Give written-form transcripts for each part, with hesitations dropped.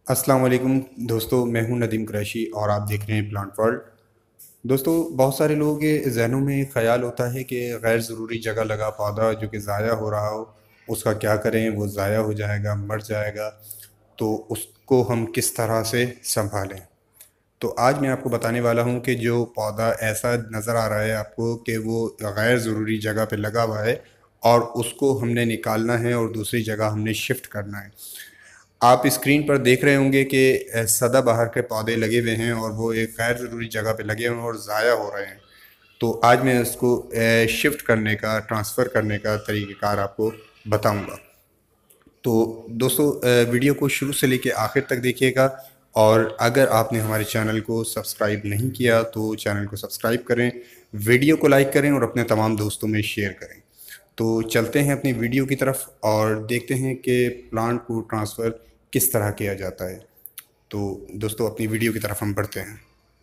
अस्सलाम वालेकुम दोस्तों, मैं हूं नदीम कुरैशी और आप देख रहे हैं प्लांट वर्ल्ड। दोस्तों, बहुत सारे लोगों के जहनों में ख़्याल होता है कि गैर ज़रूरी जगह लगा पौधा जो कि ज़ाया हो रहा हो, उसका क्या करें, वो ज़ाया हो जाएगा, मर जाएगा, तो उसको हम किस तरह से संभालें। तो आज मैं आपको बताने वाला हूं कि जो पौधा ऐसा नज़र आ रहा है आपको कि वो गैर ज़रूरी जगह पे लगा हुआ है और उसको हमने निकालना है और दूसरी जगह हमने शिफ्ट करना है। आप स्क्रीन पर देख रहे होंगे कि सदाबहार के पौधे लगे हुए हैं और वो एक गैर ज़रूरी जगह पे लगे हुए हैं और ज़ाया हो रहे हैं। तो आज मैं उसको शिफ्ट करने का, ट्रांसफ़र करने का तरीक़ेकार आपको बताऊंगा। तो दोस्तों, वीडियो को शुरू से लेके आखिर तक देखिएगा और अगर आपने हमारे चैनल को सब्सक्राइब नहीं किया तो चैनल को सब्सक्राइब करें, वीडियो को लाइक करें और अपने तमाम दोस्तों में शेयर करें। तो चलते हैं अपनी वीडियो की तरफ और देखते हैं कि प्लांट को ट्रांसफ़र किस तरह किया जाता है। तो दोस्तों, अपनी वीडियो की तरफ हम बढ़ते हैं।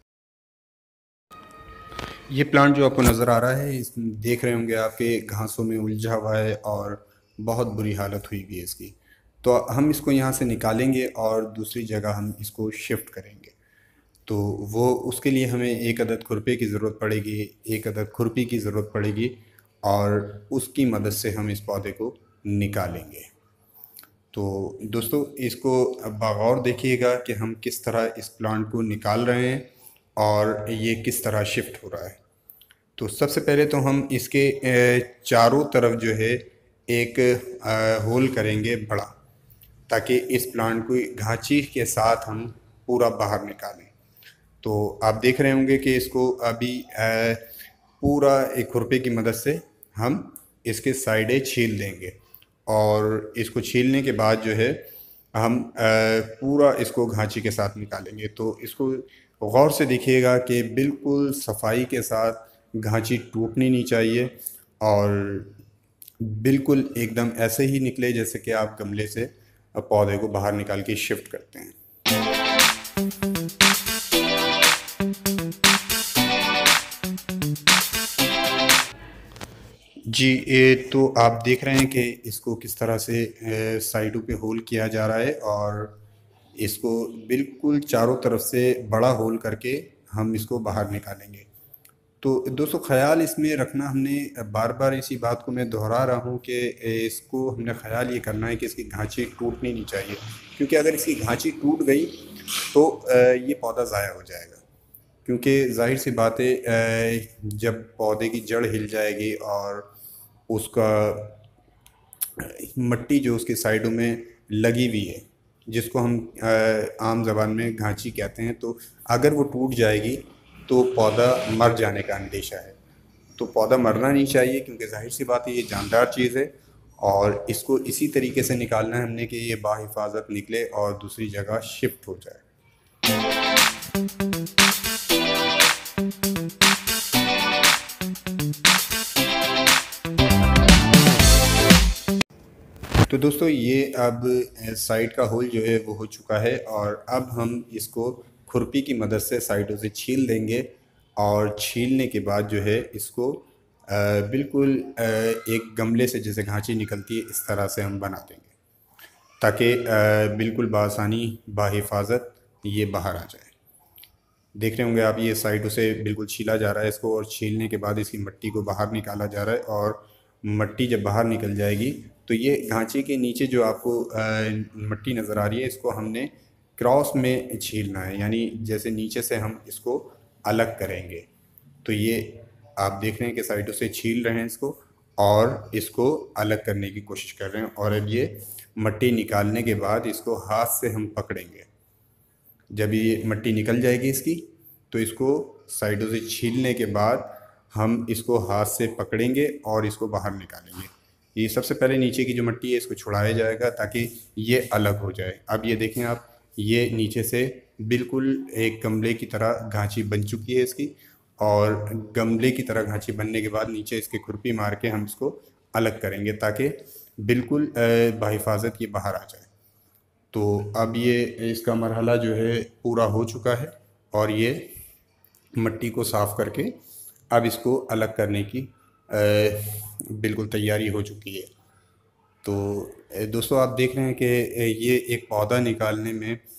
ये प्लांट जो आपको नज़र आ रहा है, इस देख रहे होंगे आपके घासों में उलझा हुआ है और बहुत बुरी हालत हुई हुई है इसकी। तो हम इसको यहाँ से निकालेंगे और दूसरी जगह हम इसको शिफ्ट करेंगे। तो वो उसके लिए हमें एक अदद खुरपे की ज़रूरत पड़ेगी, एक अदद खुरपी की ज़रूरत पड़ेगी और उसकी मदद से हम इस पौधे को निकालेंगे। तो दोस्तों, इसको बगौर देखिएगा कि हम किस तरह इस प्लांट को निकाल रहे हैं और ये किस तरह शिफ्ट हो रहा है। तो सबसे पहले तो हम इसके चारों तरफ जो है एक होल करेंगे बड़ा, ताकि इस प्लांट को घांची के साथ हम पूरा बाहर निकालें। तो आप देख रहे होंगे कि इसको अभी पूरा एक खुरपे की मदद से हम इसके साइडें छील देंगे और इसको छीलने के बाद जो है हम पूरा इसको घांची के साथ निकालेंगे। तो इसको गौर से देखिएगा कि बिल्कुल सफाई के साथ घांची टूटनी नहीं चाहिए और बिल्कुल एकदम ऐसे ही निकले जैसे कि आप गमले से पौधे को बाहर निकाल के शिफ्ट करते हैं। जी, ये तो आप देख रहे हैं कि इसको किस तरह से साइडों पे होल किया जा रहा है और इसको बिल्कुल चारों तरफ से बड़ा होल करके हम इसको बाहर निकालेंगे। तो दोस्तों, ख़्याल इसमें रखना, हमने बार बार इसी बात को मैं दोहरा रहा हूँ कि इसको हमने ख़्याल ये करना है कि इसकी घांची टूटनी नहीं चाहिए, क्योंकि अगर इसकी घांची टूट गई तो ये पौधा ज़ाया हो जाएगा। क्योंकि ज़ाहिर सी बात है, जब पौधे की जड़ हिल जाएगी और उसका मिट्टी जो उसके साइडों में लगी हुई है, जिसको हम आम ज़बान में घांची कहते हैं, तो अगर वो टूट जाएगी तो पौधा मर जाने का अंदेशा है। तो पौधा मरना नहीं चाहिए, क्योंकि ज़ाहिर सी बात है ये जानदार चीज़ है और इसको इसी तरीके से निकालना है हमने कि ये बाहिफाजत निकले और दूसरी जगह शिफ्ट हो जाए। तो दोस्तों, ये अब साइड का होल जो है वो हो चुका है और अब हम इसको खुरपी की मदद से साइडों से छील देंगे और छीलने के बाद जो है इसको बिल्कुल एक गमले से जैसे घांची निकलती है इस तरह से हम बना देंगे, ताकि बिल्कुल बआसानी बाहिफाजत ये बाहर आ जाए। देख रहे होंगे आप, ये साइडों से बिल्कुल छीला जा रहा है इसको और छीलने के बाद इसकी मिट्टी को बाहर निकाला जा रहा है और मिट्टी जब बाहर निकल जाएगी तो ये घांचे के नीचे जो आपको मिट्टी नज़र आ रही है, इसको हमने क्रॉस में छीलना है, यानी जैसे नीचे से हम इसको अलग करेंगे। तो ये आप देख रहे हैं कि साइडों से छील रहे हैं इसको और इसको अलग करने की कोशिश कर रहे हैं और अब ये मिट्टी निकालने के बाद इसको हाथ से हम पकड़ेंगे। जब ये मिट्टी निकल जाएगी इसकी, तो इसको साइडों से छीलने के बाद हम इसको हाथ से पकड़ेंगे और इसको बाहर निकालेंगे। ये सबसे पहले नीचे की जो मिट्टी है इसको छुड़ाया जाएगा ताकि ये अलग हो जाए। अब ये देखें आप, ये नीचे से बिल्कुल एक गमले की तरह घांची बन चुकी है इसकी और गमले की तरह घांची बनने के बाद नीचे इसके खुरपी मार के हम इसको अलग करेंगे ताकि बिल्कुल बाहिफाजत ये बाहर आ जाए। तो अब ये इसका मरहला जो है पूरा हो चुका है और ये मिट्टी को साफ़ करके अब इसको अलग करने की बिल्कुल तैयारी हो चुकी है। तो दोस्तों, आप देख रहे हैं कि ये एक पौधा निकालने में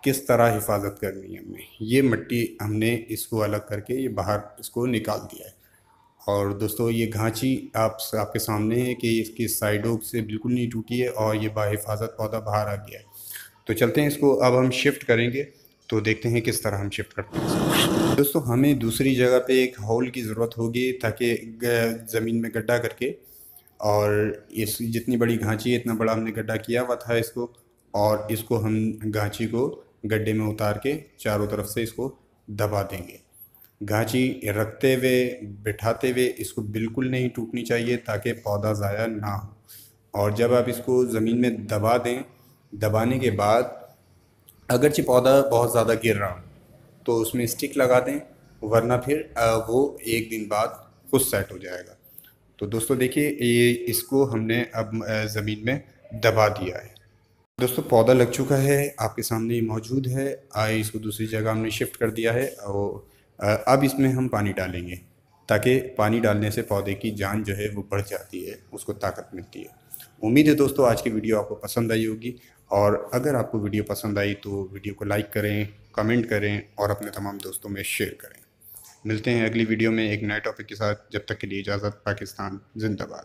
किस तरह हिफाजत करनी है हमने। ये मिट्टी हमने इसको अलग करके ये बाहर इसको निकाल दिया है। और दोस्तों ये घांची आपके सामने है कि इसकी साइडों से बिल्कुल नहीं टूटी है और ये बाहिफाजत पौधा बाहर आ गया है। तो चलते हैं इसको अब हम शिफ्ट करेंगे, तो देखते हैं किस तरह हम शिफ्ट करते हैं। दोस्तों हमें दूसरी जगह पे एक होल की ज़रूरत होगी ताकि ज़मीन में गड्ढा करके, और इस जितनी बड़ी घांची है इतना बड़ा हमने गड्ढा किया हुआ था इसको, और इसको हम घांची को गड्ढे में उतार के चारों तरफ से इसको दबा देंगे। घांची रखते हुए बिठाते हुए इसको बिल्कुल नहीं टूटनी चाहिए ताकि पौधा ज़ाया ना हो। और जब आप इसको ज़मीन में दबा दें, दबाने के बाद अगरचे पौधा बहुत ज़्यादा गिर रहा हो तो उसमें स्टिक लगा दें, वरना फिर वो एक दिन बाद खुद सेट हो जाएगा। तो दोस्तों देखिए ये इसको हमने अब ज़मीन में दबा दिया है। दोस्तों पौधा लग चुका है, आपके सामने ही मौजूद है। इसको दूसरी जगह हमने शिफ्ट कर दिया है और अब इसमें हम पानी डालेंगे ताकि पानी डालने से पौधे की जान जो है वो बढ़ जाती है, उसको ताकत मिलती है। उम्मीद है दोस्तों आज की वीडियो आपको पसंद आई होगी, और अगर आपको वीडियो पसंद आई तो वीडियो को लाइक करें, कमेंट करें और अपने तमाम दोस्तों में शेयर करें। मिलते हैं अगली वीडियो में एक नए टॉपिक के साथ। जब तक के लिए इजाज़त। पाकिस्तान जिंदाबाद।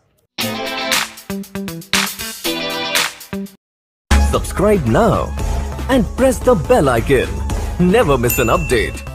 Subscribe now and press the bell icon. Never miss an update.